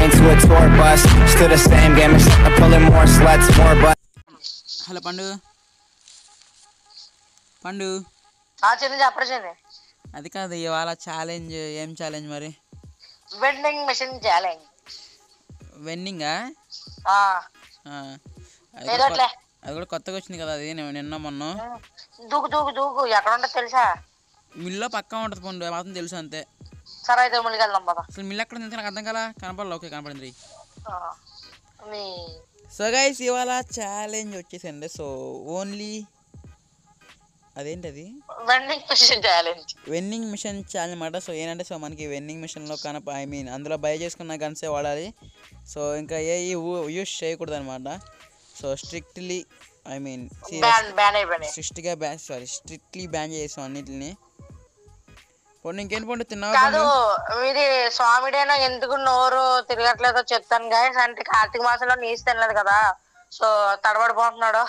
train to a tour bus. Still the same game, except I'm pulling more sluts, more butts. Hello Pandu Pandu చిన్న చెప్పరచండి. అది కాదు ఇవాళ challenge. ఏం challenge మరి? Vending machine challenge. వెన్నింగా? అది కూడా కొత్తగా వచ్చింది కదా, అది నిన్న మొన్న. దూకు దూకు దూకు ఎక్కడ ఉంటుంది తెలుసా? మిల్లో పక్కా ఉంటుంది పండు, మాత్రం తెలుసు అంతే. సరే అయితే మిల్లుకి వెళ్దాం పద. అసలు మిల్లు ఎక్కడ ఉంది నాకు అర్థం కదా, కనపడలే. ఓకే కనపడింది. మీ సో గైస్ ఇవాళ ఛాలెంజ్ వచ్చేసండి. సో ఓన్లీ అదేంటి అది vending machine challenge. Vending machine challenge అనమాట. సో ఏంటంటే సో మనకి వెన్నింగ్ మిషన్లో అందులో బై చేసుకున్న గన్సే వాడాలి. సో ఇంకా ఏ యూస్ చేయకూడదు అనమాట. సో స్ట్రిక్ట్లీ స్ట్రిక్ట్లీ బ్యాన్ చేసాం అన్నిటిని. పండు ఇంకేంటి పండు తిన్నావు? కాదు ఇది స్వామిడేనా ఎందుకు నోరు తిరగట్లేదో చెప్తాను గైస్. అంటే కార్తీక మాసంలో నీసు తినలేదు కదా, సో తడబడిపోతున్నాడు.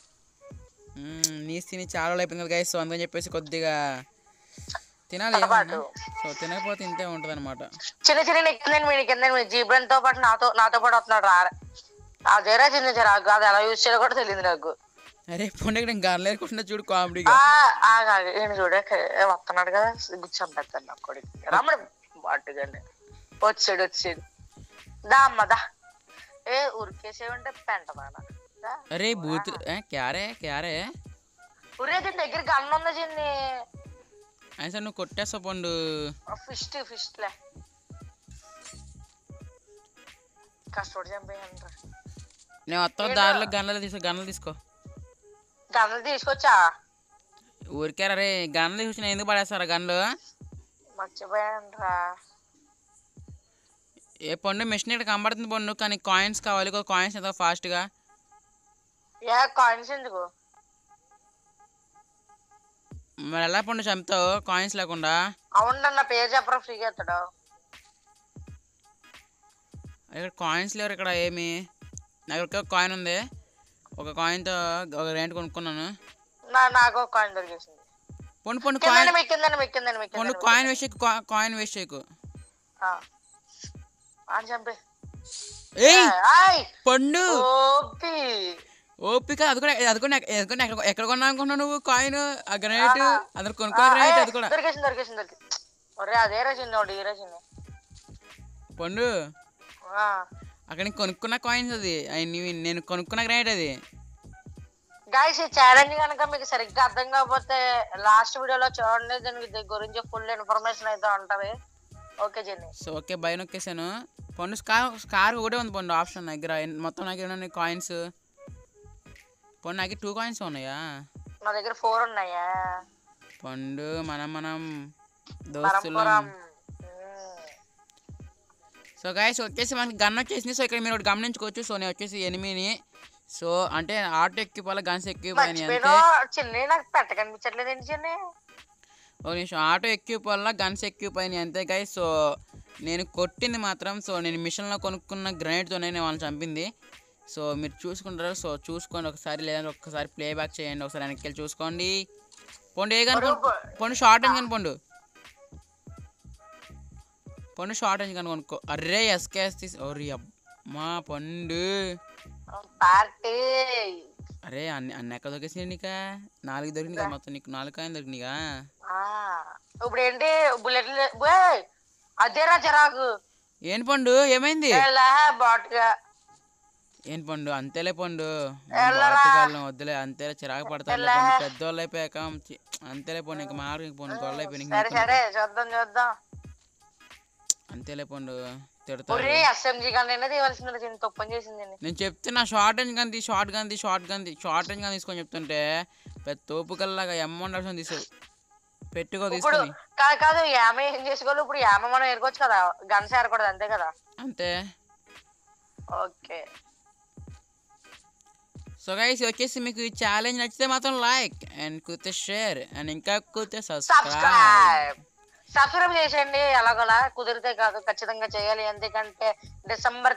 నీసు తిని చాలా అయిపోయింది కదా గైస్. సో అందుకని చెప్పేసి కొద్దిగా తినాలి. సో తినకపోతే ఇంతే ఉంటుంది అనమాట. చిన్న చిన్న కింద జీబ్రన్ తో పాటు నాతో పాటు వస్తున్నాడు రా. అదేరా చిన్న చిరా అది ఎలా యూజ్ చేయాలో కూడా తెలియదు నాకు. అరే పండు ఇక్కడ గాలి లేకుండా చూడు కామెడీగా. నేను చూడ వస్తున్నాడు కదా, గుర్చంపెడతాను నా కొడుకు. రమ్మడు బాటుగానే వచ్చాడు. దా అమ్మ దా. ఏ ఉరికేసేవంటే పెంటదానా. అరే బూత్ క్యారే ఉరే దీని దగ్గర గన్ను ఉంది చిన్ని. అయితే నువ్వు కొట్టేస్తావు పండు. ఫిస్ట్ లే కష్టపడి చంపేయండి. నేను వస్తా దారిలో గన్నులు తీసుకో. గన్నులు తీసుకొచ్చా ఊరికారా రే. గన్నులు తీసుకొచ్చిన ఎందుకు పడేస్తారా గన్నులు? మర్చిపోయానురా. ఏ పండు మిషన్ ఇక్కడ కనబడుతుంది పండు, కానీ కాయిన్స్ కావాలి. కాయిన్స్ ఎంత ఫాస్ట్గా. కాయిన్స్ ఎందుకు మరి ఎలా పండు చంపుతావు కాయిన్స్ లేకుండా? అవునన్న పేరు చెప్పరా ఫ్రీగా ఎత్తాడు. ఇక్కడ కాయిన్స్ లేవు ఇక్కడ ఏమి. నాకు ఒక కాయిన్ ఉంది, ఒక కాయిన్తో ఒక రేంట్ కొనుక్కున్నాను. నాకు ఒక కాయిన్ దొరికేసింది. పండు కాయిన్ వేస్ట్ చేయకు. పండు ఓపిక అది కూడా ఎక్కడ కొన్నా అనుకున్నావు నువ్వు కాయిన్? ఆ గ్రానైట్ అందరు కొనుక్కో. గ్రానైట్ అది కూడా దొరికేసింది. అదేరా చిన్న పండు అక్కడ కొనుక్కున్న కాయిన్స్ అది. నేను కొనుక్కున్న గ్రానైట్ అది. గైస్ ఈ ఛాలెంజ్ కనుక మీకు సరిగ్గా అర్థం కాకపోతే లాస్ట్ వీడియోలో చూడండి, దీని గురించి ఫుల్ ఇన్ఫర్మేషన్ అయితే ఉంటది. Okay Jenny. So okay bye నొక్కేసాను. పండు స్కార్ ఒకటే ఉంది పండు ఆప్షన్ దగ్గర. మొత్తం నాకు ఏమన్నా కాయిన్స్ పండు? నాకు 2 కాయిన్స్ ఉన్నాయా? నా దగ్గర 4 ఉన్నాయా పండు? మనం దోస్తులు. సో గైస్ వచ్చేసి మనకి గన్ వచ్చేసింది. సో ఇక్కడ మీరు ఒకటి గమనించుకోవచ్చు. సో నేను వచ్చేసి ఎనిమిని. సో అంటే ఆటో ఎక్కిపోవాలి, గన్స్ ఎక్కిపోయినాయి అంతే. ఒక నిమిషం. ఆటో ఎక్కిపోవాలా, గన్స్ ఎక్కిపోయినాయి అంతే గైస్. సో నేను కొట్టింది మాత్రం సో నేను మిషన్లో కొనుక్కున్న గ్రెనేడ్తోనే నేను వాళ్ళని చంపింది. సో మీరు చూసుకుంటారు. సో చూసుకోండి ఒకసారి, లేదంటే ఒక్కసారి ప్లే బ్యాక్ చేయండి. ఒకసారి వెనక్కి వెళ్ళి చూసుకోండి. పండు ఏ గన్ పండు? షార్ట్ రేంజ్ కనుకోండు. పండు షార్ట్ రేంజ్ కను కొనుక్కో. అర్రే ఎస్కేఎస్ తీసి ఓరి అమ్మా పండు. అరే అన్ని ఎక్కడ దొరికేసినాయి నీకా? 4 దొరికింది కదా మొత్తం. నీకు 4 కాయలు దొరికినాయిగా. ఇప్పుడు ఏంటి బుల్లెట్లు? అదేరా జరాకు. ఏంటి పండు ఏమైంది? ఏంటి పండు? అంతేలే పండు, వద్దులే అంతేలే. చిరాకు పడతారు పెద్దోళ్ళు అయిపోయాక. అంతేలే పండు, ఇంకా మారు పండు గొడవలు అయిపోయినాయి. అంతేలే పండు తిడతారు. నేను చెప్తున్నా షార్ట్ రేంజ్ కానీ షార్ట్ రేంజ్ కానీ తీసుకొని చెప్తుంటే పెద్ద తోపు కల్లాగా అమౌంట్ తీసావు. పెట్టుకో తీసుకొని. కాదు యామ ఏం చేసుకోవాలి ఇప్పుడు? యామ మనం ఏరుకోవచ్చు కదా, గన్స్ ఏరకూడదు అంతే కదా? అంతే. ఓకే సో గైస్ వచ్చేసి మీకు ఈ ఛాలెంజ్ నచ్చితే మాత్రం లైక్ అండ్ కుతే షేర్ అండ్ ఇంకా కుతే సబ్స్క్రైబ్ చేసేయండి. ఎలాగోలా కుదిరితే కాదు ఖచ్చితంగా చేయాలి. ఎందుకంటే December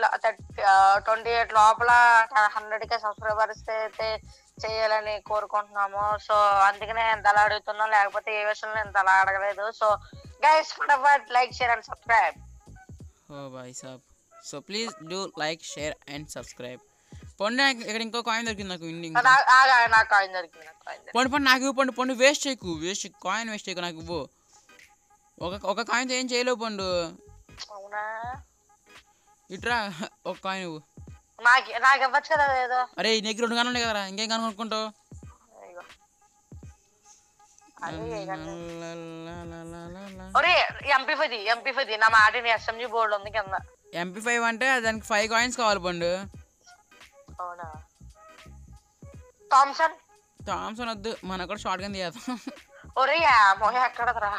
28 లోపల 100K సబ్స్క్రైబర్స్ అయితే చేయాలని కోరుకుంటున్నాము. సో అందుకనే ఎంత అలా అడుగుతున్నాం, లేకపోతే ఏ విషయంలో ఎంత అలా అడగలేదు. సో గైస్ ఫటాఫట్ లైక్ షేర్ అండ్ సబ్స్క్రైబ్. ఓ భాయ్ సాబ్. So please do like share and subscribe. Pandu ఇక్కడ ఇంకో కాయిన్ దొరికింది నాకు. నాకు కాయిన్ దొరికింది. పండు పండు నాకు ఇవ్వు. పండు పండు వేస్ట్ చేయకు. కాయిన్ వేస్ట్ చేయకు, నాకు ఇవ్వు. ఒక కాయిన్తో ఏం చేయలేవు పండు. అవునా? ఇట్రా ఒక కాయిన్ ఇవ్వు. నాకు ఇవ్వచ్చు కదా ఏదో. అరే నీకు 2 గన్నులు ఉన్నాయి కదరా, ఇంకేం గన్ను కొనుక్కుంటావు? ఎంపీ5 నా మాటిని ఎస్ఎంజీ బోర్డు ఉంది కింద. MP5 అంటే దానికి 5 కాయిన్స్ కావాలి పండు. అవునా? థామ్సన్ వద్దు, మన కూడా షార్ట్ గన్ తీయాలి. ఒరే ఎక్కడరా?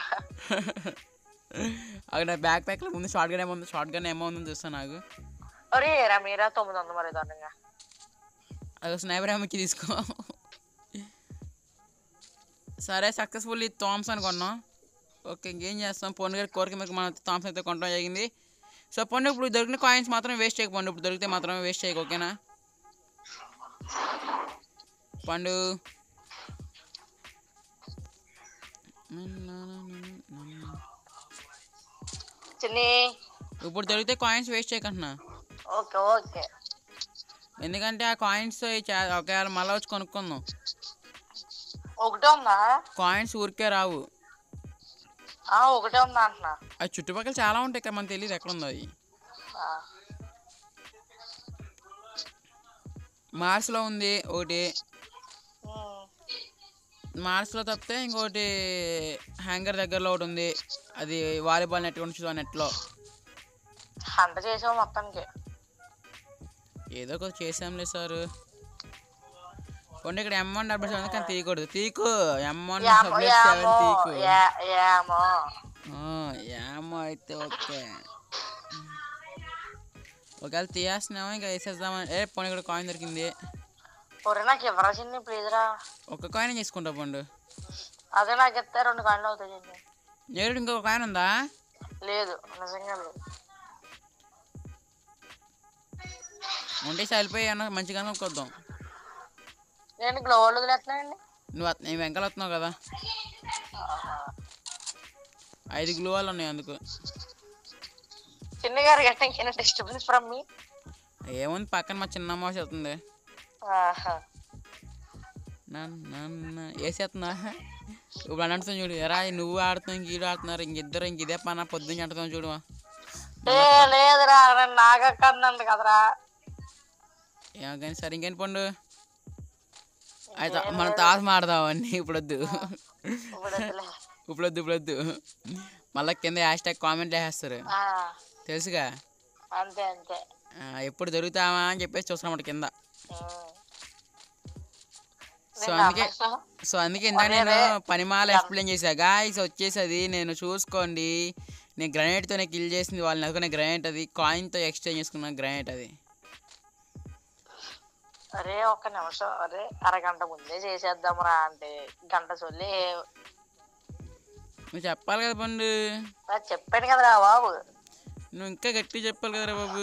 అక్కడ బ్యాక్ ప్యాక్ లో ముందు షార్ట్ గన్ ఏమో ఉందని చూస్తాను నాకు. ఒరే మీరా 900 మరి దానిగా. అది స్నైపర్ ఏమో తీసుకో. సరే సక్సెస్ఫుల్లీ థామ్సన్ కొన్నాం. ఓకే, ఇంకేం చేస్తాం. పండు గారి కోరిక మీకు మనం థామ్సన్ అయితే కొనడం జరిగింది. సో పండు ఇప్పుడు దొరికిన కాయిన్స్ మాత్రం వేస్ట్ చేయకపోండి. ఇప్పుడు దొరికితే మాత్రమే వేస్ట్ చేయకు, ఓకేనా పండు? ఇప్పుడు దొరికితే కాయిన్స్ వేస్ట్ చేయకంటున్నా. ఓకే. ఎందుకంటే ఆ కాయిన్స్ ఒకవేళ మళ్ళీ వచ్చి కొనుక్కుందాం. ఒకటే ఉందా? కాయిన్స్ ఊరికే రావు. ఒకటే ఉందా అంటున్నా. అది చుట్టుపక్కల చాలా ఉంటాయి కదా, మనకు తెలియదు ఎక్కడ ఉందో. అది మార్స్లో ఉంది ఒకటి. మార్స్లో తప్పితే ఇంకోటి హ్యాంగర్ దగ్గరలో ఒకటి ఉంది. అది వాలీబాల్ నెట్ ఉంచు. నెట్లో హంట చేసావు మొత్తానికి. ఏదో ఒకటి చేసాంలే సార్. కొన్ని ఇక్కడ M177 కానీ తీయకూడదు. తీకు M177 తీకు. ఏమో అయితే ఓకే. ఒకవేళ తీయేస్తున్నామో ఇంకా వేసేద్దామని. పోనీ ఇక్కడ కాయిన్ దొరికింది. నాకు ఇవ్వరాసింది ప్లీజ్ రా. ఒక కాయిన్ తీసుకుంటా పండు. అదే నాకు ఇస్తే 2 కాయిన్లు అవుతాయి. నేడు ఇంకొక కాయిన్ ఉందా? లేదు, నిజంగా లేదు. ఉంటే సరిపోయి అన్న మంచిగా కొద్దాం. నేను గ్లోవల్ వదిలేస్తున్నానండి. నువ్వు వెంకలు వస్తున్నావు కదా. 5 గ్లోవాలు ఉన్నాయి అందుకు. చిన్న గారు గట్టిన డిస్టర్బెన్స్ ఫ్రమ్ మీ. ఏముంది, పక్కన మా చిన్నమ్మ చేస్తుంది. వేసేస్తున్నా. ఇప్పుడు అని చూడు. ఎరా నువ్వు ఆడుతున్నావు, ఇంక ఆడుతున్నారు, ఇంకిద్దరు ఇదే పని పొద్దున్న అంటున్నావు చూడు. లేదురా నాగక్కన్నంది కదరా. ఏమో కానీ సరే ఇంకేం పండు. అయితే మనం తాత మాడదామని. ఇప్పుడొద్దు. మళ్ళీ కింద #, కామెంట్ వేసేస్తారు తెలుసుగా. అంతే ఎప్పుడు దొరుకుతామా అని చెప్పేసి చూస్తున్నాం కింద. సో అందుకే ఇందాక నేను పనిమాల ఎక్స్ప్లెయిన్ చేశా. గాయ్స్ వచ్చేసి అది నేను చూసుకోండి, నేను గ్రానైట్తోనే కిల్ చేసింది వాళ్ళని అనుకునే గ్రానైట్. అది కాయిన్తో ఎక్స్చేంజ్ చేసుకున్న గ్రానైట్ అది. అరే ఒక్క నిమిషం, అరే అరగంట ముందే చేసేద్దాంరా అంటే గంట సొల్లి. నువ్వు చెప్పాలి కదా పండు. చెప్పాను కదరా బాబు. నువ్వు ఇంకా గట్టిగా చెప్పాలి కదరా బాబు.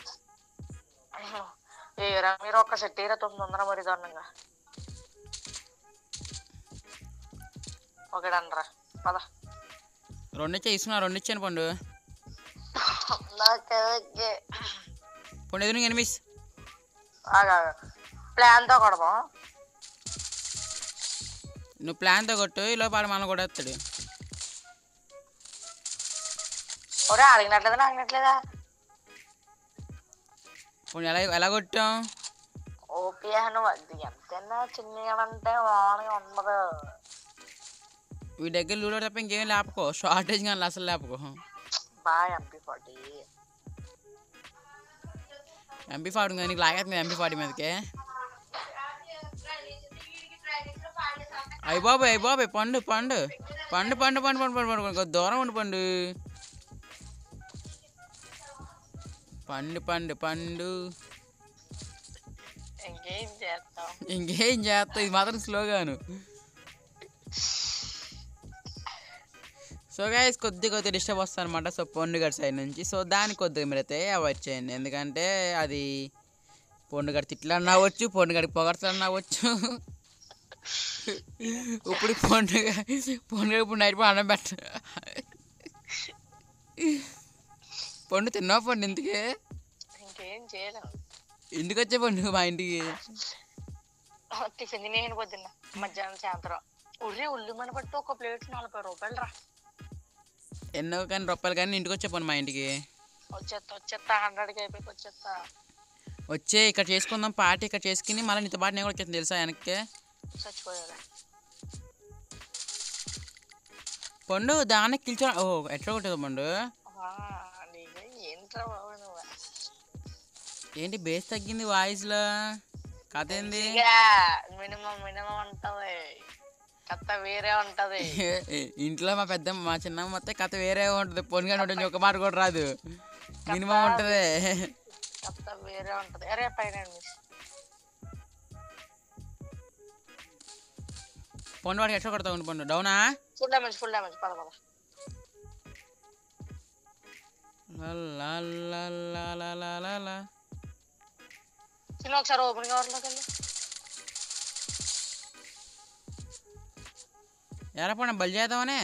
ఏరా మీరు ఒక్క సెట్ 900 మరి దారుణంగా. ఒకడనరా పద. 2 ఇస్తున్నా. 2 ఇచ్చాను పండు. పండు ఎదురు ఎనిమిస్ ప్లాన్తో కొడదాం. నువ్వు ప్లాన్తో కొట్టు, ఇలా పాడు మనం కూడా వస్తాడు. ఒరే ఆగినట్లేదా? ఇప్పుడు ఎలా కొట్టాం? ఓపీ నువ్వు అది ఎంతైనా చిన్నగానంటే మామూలుగా ఉండదు. వీడి దగ్గర లూడో తప్ప ఇంకేం లేపకో. షార్టేజ్ కానీ అసలు లేపకో. MP40 కానీ నీకు లాగేస్తుంది MP40 మీదకే. అయ్యి బాబాయ్ పండు దూరం ఉండి పండు. ఇంకేం చేస్తావు, ఇది మాత్రం స్లోగాను. సో గైస్ కొద్దిగా డిస్టర్బ్ వస్తుంది అనమాట. సో పండు గారి సైడ్ నుంచి. సో దాన్ని కొద్దిగా మీరైతే అవాయిడ్ చేయండి. ఎందుకంటే అది పండు గారి తిట్లు అన్నావచ్చు, పండు గారికి పొగడతలు అన్నావచ్చు. ఇప్పుడు పండుగ ఇప్పుడు నైట్ అన్నం పండు తిన్నావు పండు ఇంతకే. ఏం చేయలేము. ఎందుకు వచ్చే పండు మా ఇంటికి? టిఫిన్ తినేయండి పొద్దున్న, మధ్యాహ్నం, సాయంత్రం. ఉల్లి మన పట్టు ఒక ప్లేట్ 40 రూపాయలు రా. ఎన్నో కానీ రూపాయలు కానీ ఇంటికి వచ్చే పండు మా ఇంటికి. వచ్చేస్తా 100కి అయిపోయి వచ్చేస్తా. వచ్చే ఇక్కడ చేసుకుందాం పార్టీ, ఇక్కడ చేసుకుని మళ్ళీ నీతో పాటు నేను కూడా వచ్చేస్తాను తెలుసా వెనక్కి. చచ్చిపోయారా పండు దానికి కిల్చా. ఓ ఎట్లా కొట్టేది పండు? ఏంట్రా బాబు నువ్వు? ఏంటి బేస్ తగ్గింది వాయిస్లో? కథ ఏంది? మినిమం ఉంటది, కథ వేరే ఉంటది. ఇంట్లో మా చిన్నమ్మ మొత్తం కథ వేరే ఉంటుంది. పొన్నుగా ఉంటుంది, ఒక మాట కూడా రాదు. మినిమం ఉంటది, కథ వేరే ఉంటది. అరే పైన పండు వాడికి ఎట్లా కొడతా ఉండి పండు? డౌనా? ఫుల్ డ్యామేజ్ పద పద. చిన్న ఒకసారి ఓపెన్ కవర్లోకి వెళ్ళి. ఎరా పండు బలి చేద్దామనే.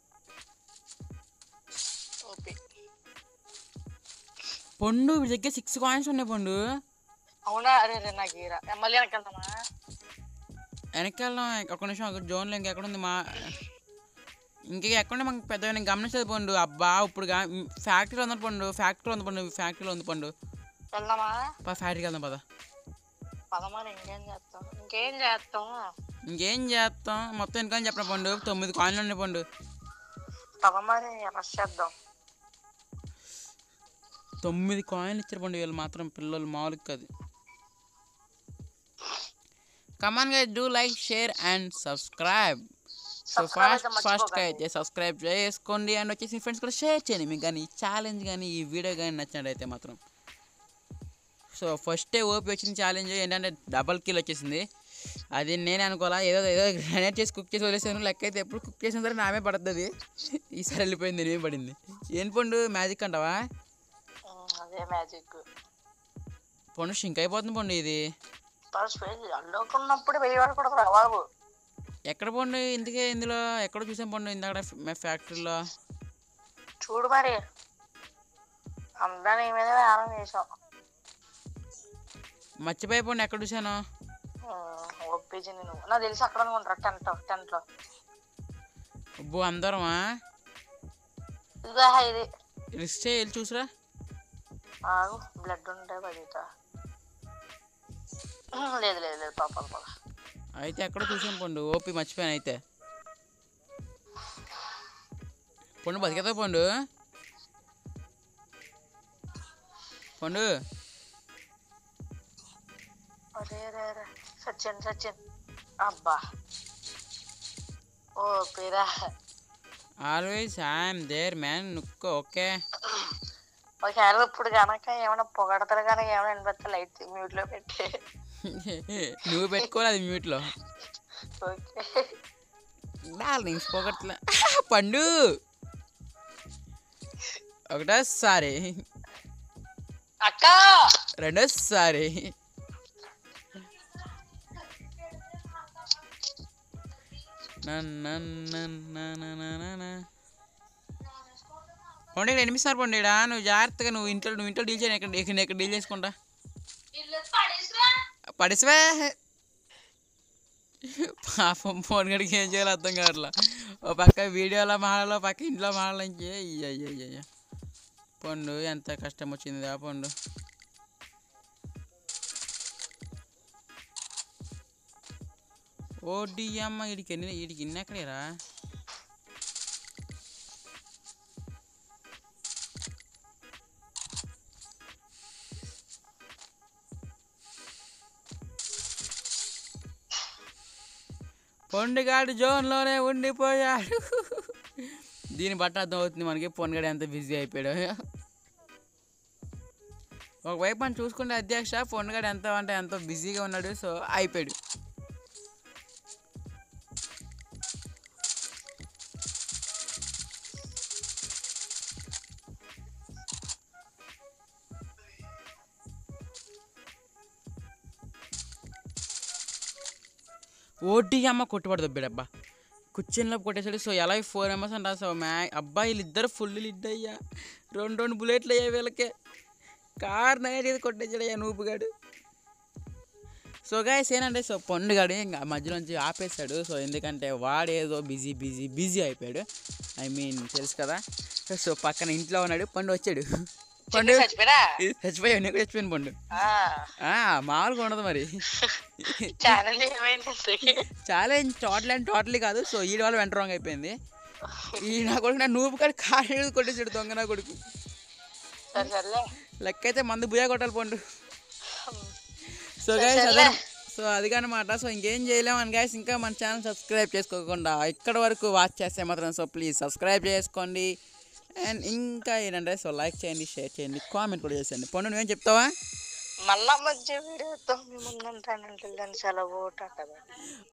పండు వీడి దగ్గర 6 కాయిన్స్ ఉన్నాయి పండు. అవునా? అరే నాకు మళ్ళీ వెనకెళ్తామా? వెనక్కి వెళ్దాం. ఒక నిమిషం, జోన్లో ఇంకెక్కడ ఉంది మా ఎక్కడుండే మాకు పెద్ద నేను గమనించదు పండు. అబ్బా ఇప్పుడు ఫ్యాక్టరీలో ఉంది పండు, ఫ్యాక్టరీలో ఉంది పండు. వెళ్దామా? ఫ్యాక్టరీకి వెళ్దాం పద. పదమని ఇంకేం చేస్తాం మొత్తం ఎందుకని చెప్పిన పండు. 9 కాయిన్లు ఉన్నాయి పండు. పదమని రష్ చేద్దాం. 9 కాయిన్లు ఇచ్చారు పండు వీళ్ళు మాత్రం, పిల్లలు మామూలుగా కాదు. Come on guys, do like, share and subscribe. So ఫాస్ట్గా అయితే సబ్స్క్రైబ్ చేసుకోండి. అండ్ వచ్చేసి ఫ్రెండ్స్ కూడా షేర్ చేయండి. మీకు కానీ ఈ ఛాలెంజ్ కానీ ఈ వీడియో కానీ నచ్చినట్టయితే మాత్రం. సో ఫస్టే ఓపి వచ్చిన ఛాలెంజ్ ఏంటంటే డబల్ కిల్ వచ్చేసింది. అది నేను అనుకోవాలా, ఏదో గ్రానైట్ చేసి కుక్ చేసి వదిలేసాను. లెక్క అయితే ఎప్పుడు కుక్ చేసిన సరే నామే పడుతుంది. ఈసారి వెళ్ళిపోయింది, నేనే పడింది. ఏం పండు మ్యాజిక్ అంటావా? అదే మ్యాజిక్ పండు షింక్ అయిపోతుంది పండు. ఇది అల్లుకున్నప్పుడు వేయకూడదు బాబు. ఎక్కడ పండు ఇందుకే? ఇందులో ఎక్కడో చూసాం పండు ఇందాక ఫ్యాక్టరీలో. చూడు మరి అంతా నీ మీద వేలం చేసాం. మర్చిపోయి పండు ఎక్కడ చూసాను? ఒప్పించి నువ్వు నాకు తెలిసి అక్కడ అనుకుంటారా టెంట్లో. అబ్బో అందరమా? ఇదిగో ఇది రిస్క్ చేయాలి చూసురా. బ్లడ్ ఉంటే పడితా. లేదు పాప. అయితే ఎక్కడ చూసాను పండు, ఓపి మర్చిపోయాను. అయితే పండు బతికేదా పండు? పండు సచిన్ అబ్బా ఓ పేరా. Always I'm there man. నుక్కు ఓకే. ఒకవేళ ఇప్పుడు కనుక ఏమైనా పొగడతారు కనుక ఏమైనా వినబడితే లైట్ మ్యూట్ లో పెట్టి. నువ్వు పెట్టుకోవాలి అది మ్యూట్లో. ఓకే డార్లింగ్స్ పొగట్లా పండు. ఒకటోసారి, అక్క రెండోసారి. పండు ఇక్కడ ఎనిమిస్తారు పండుడా. నువ్వు జాగ్రత్తగా నువ్వు ఇంట్లో డీల్ చేయను. ఇక్కడ డీల్ చేసుకుంటా. పడిసివే పాపం ఫోన్ గడికి ఏం చేయాలో అర్థం కావట్లా. ఓ పక్క వీడియోలో మాడాలో, పక్క ఇంట్లో మాడాలని. అయ్యయ్య పండు ఎంత కష్టం వచ్చింది ఆ పండు. ఓడి అమ్మ వీడికి ఇన్ని ఎక్కడేరా? పొండుగాడు జోన్లోనే ఉండిపోయాడు. దీన్ని బట్టి అర్థం అవుతుంది మనకి పొండుగాడు ఎంత బిజీ అయిపోయాడు. ఒకవైపు మనం చూసుకుంటే అధ్యక్ష పొండుగాడు ఎంతో బిజీగా ఉన్నాడు. సో అయిపోయాడు. ఓడి అమ్మ కొట్టుబడి దొబ్బాడబ్బా, కుర్చీలో కొట్టేసాడు. సో ఎలా 4 మెంబర్స్ అంట. సో అబ్బా వీళ్ళిద్దరు ఫుల్ లిడ్ అయ్యా. 2 బుల్లెట్లు అయ్యా వీళ్ళకే. కార్ నైట్ కొట్టేసాడు నూపుగాడు. సో గైస్ ఏంటంటే సో పండుగాడు ఇంకా మధ్యలోంచి ఆపేశాడు. సో ఎందుకంటే వాడేదో బిజీ అయిపోయాడు. ఐ మీన్ తెలుసు కదా. సో పక్కన ఇంట్లో ఉన్నాడు. పండు వచ్చాడు. పండు చచ్చిపోయావు. నేను కూడా చచ్చిపోయాను పండు. మామూలుగా ఉండదు మరి. ఛాలెంజ్ టోటలీ కాదు. సో ఈ వాళ్ళు వెంట రాంగ్ అయిపోయింది. ఈ నా కొడుకు నా నూపు కాడు కారు కొట్టేసాడు దొంగ నా కొడుకు. లెక్క అయితే మందు బుయ్యా కొట్టాలి పండు. సో గైస్ అదే. సో అది కానమాట. సో ఇంకేం చేయలేమని గైస్. ఇంకా మన ఛానల్ సబ్స్క్రైబ్ చేసుకోకుండా ఇక్కడ వరకు వాచ్ చేస్తే మాత్రం సో ప్లీజ్ సబ్స్క్రైబ్ చేసుకోండి. అండ్ ఇంకా ఏంటంటే సో లైక్ చేయండి, షేర్ చేయండి, కామెంట్ కూడా చేసేయండి. పండు నువ్వేం చెప్తావా? మళ్ళా మంచి వీడియోతో మీ ముందుంటానంటే సెలవు.